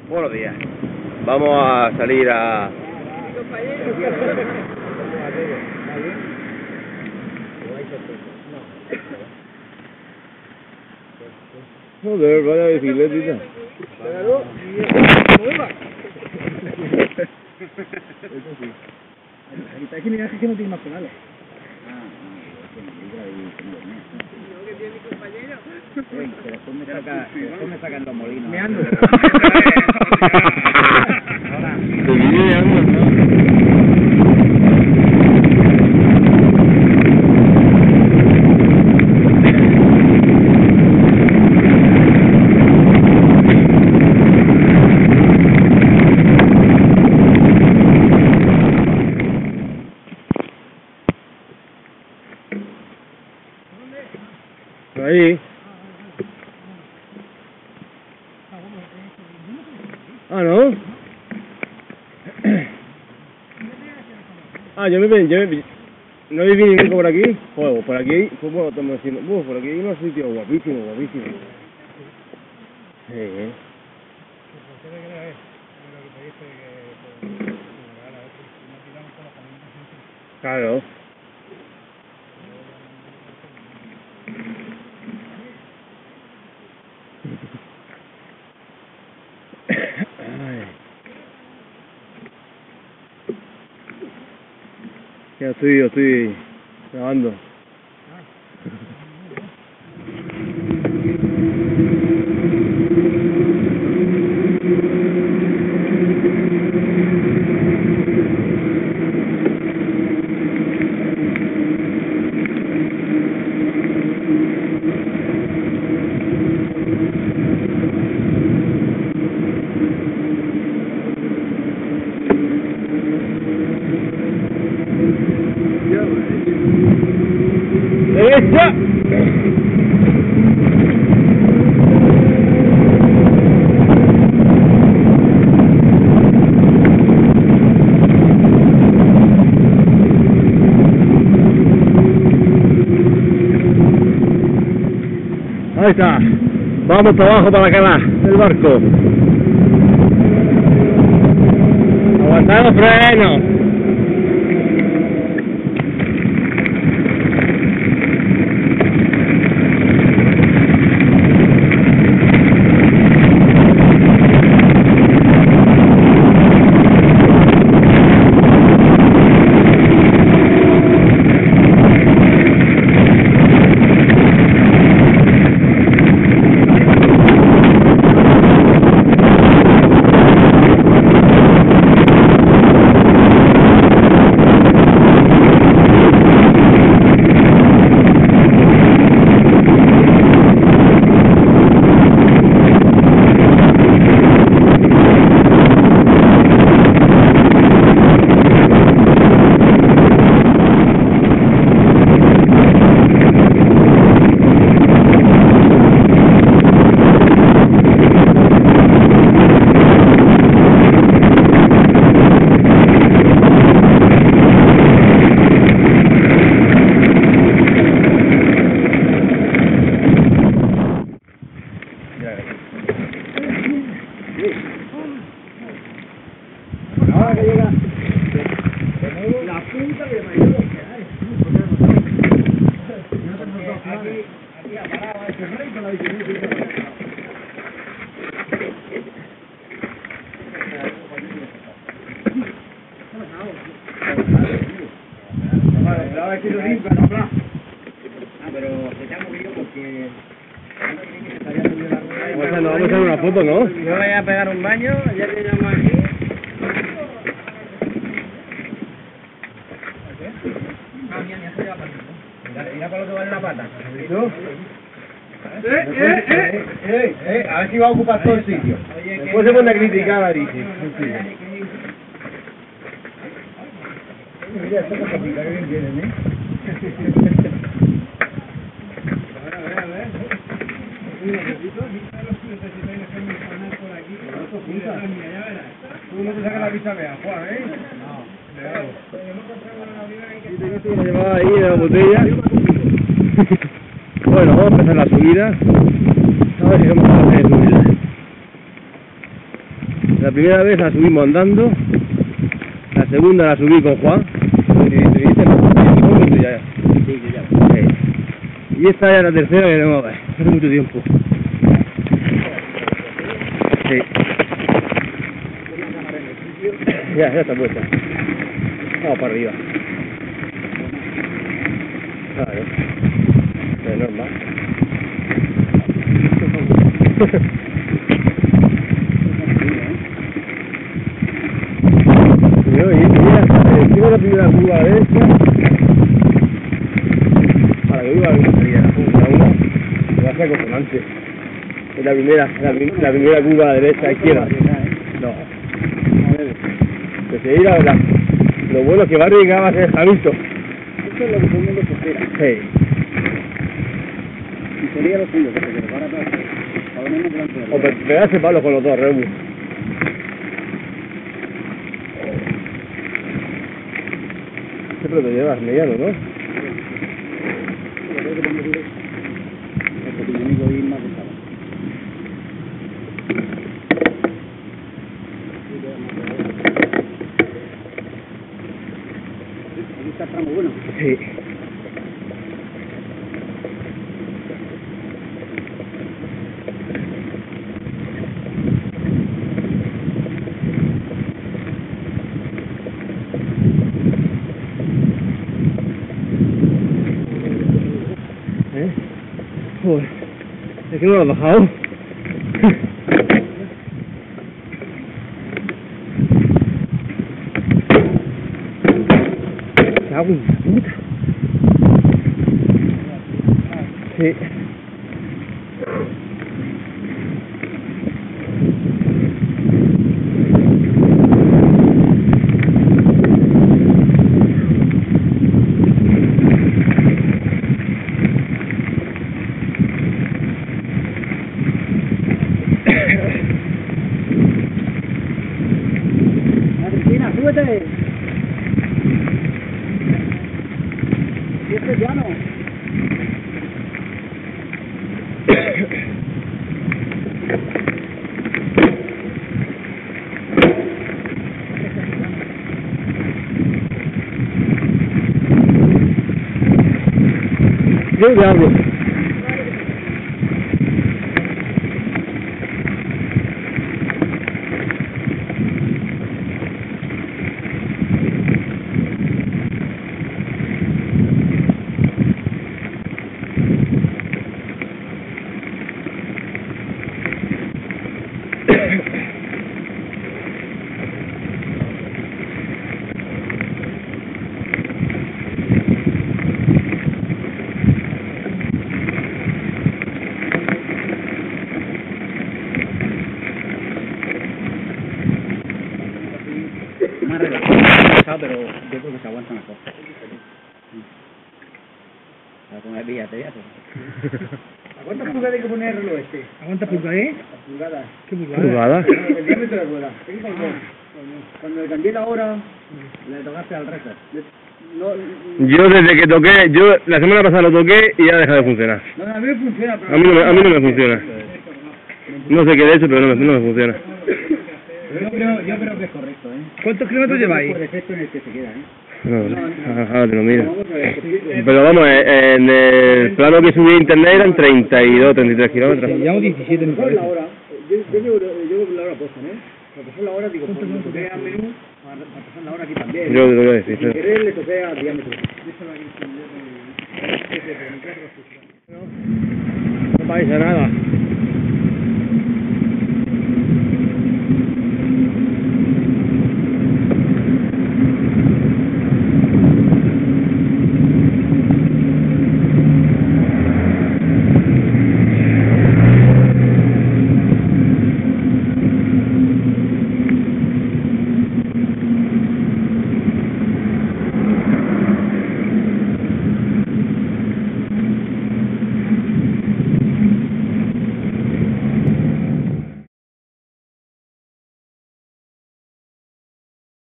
Buenos días. Vamos a salir a... Joder, vaya bicicletita. Es que mira, que no tiene más pedales. Después me sacan los molinos. Me ando. Te viene de algo, ¿no? Ahí. Ah, ¿no? Ah, yo me no viví nunca por aquí. Joder, por aquí, pues bueno, estamos diciendo, por aquí hay unos sitios guapísimos, guapísimos. Sí, Claro. Ay. Ya estoy grabando. ¡Derecha! Ahí está. Vamos para abajo para la cala del barco. Aguantar los frenos. Ahora que llega la punta de mayor que hay. Aquí ha parado ese rey con la bicicleta. A ver si lo limpia, no habla. Ah, pero se te ha movido porque... Nos vamos a hacer una foto, ¿no? Yo voy a pegar un baño, ya que llamo aquí. Mira para lo que vale la pata. A ver si va a ocupar todo el sitio. Después se pone a criticar a Arisi. Mira, esta cosa pica que bien vienen, ¿eh? A ver. Tú no te sacas la vista de Juan, ¿eh? No. Llevaba ahí la botella. Bueno, vamos a empezar la subida. A ver si vamos a hacer subida. La primera vez la subimos andando, la segunda la subí con Juan, y esta ya es la tercera que tenemos a ver, hace mucho tiempo. Sí. Ya está puesta. Vamos para arriba. Claro. Es normal. Tengo la primera curva a la derecha. Para que viva la salida, una, me va a ser acojonante. Es la primera curva a la derecha, a la izquierda. No. Que se irá, lo bueno es que va a llegar va a ser Hamilton. Eso es lo que todo el mundo se espera. Sí. Y sería lo suyo, que se prepara todo. Por lo menos delante de O pegarse palos con los dos, Rebu. Siempre te llevas mediano, ¿no? Yo creo que tengo que ir porque mi amigo ir más pesado. Aquí está el tramo bueno. Sí. Joder, es que no lo has bajado. ¡Qué agua puta! Sí. Argentina, súbete. Y este es llano. Yo diablo. Más relajado, pero yo creo que se aguanta mejor. Para poner fíjate, ya sé. ¿A cuántas pulgadas hay que poner el reloj este? ¿A cuántas pulgadas? Pulgadas. ¿Qué pulgadas? ¿Pulgada? El diámetro de la rueda. Cuando le cambié la hora, le tocaste al récord. Yo desde que toqué, la semana pasada lo toqué y ya ha dejado de funcionar. No, a mí me funciona, pero... A mí no me funciona. No sé qué de hecho, pero no me funciona. Yo creo que es correcto, ¿eh? ¿Cuántos kilómetros lleváis? Por efecto en el que se queda, ¿eh? No, ahora te lo miro. Vamos a ver. Pero vamos, en el plano que subí a internet eran 32, 33 kilómetros. Llevamos 17 me Por parece. la hora, yo llevo la hora puesta, ¿eh? Para pasar la hora, digo, cuando toqué a menú, para pasar la hora aquí también. Yo te lo voy a decir. Sin querer le toqué al diámetro. No vais a nada.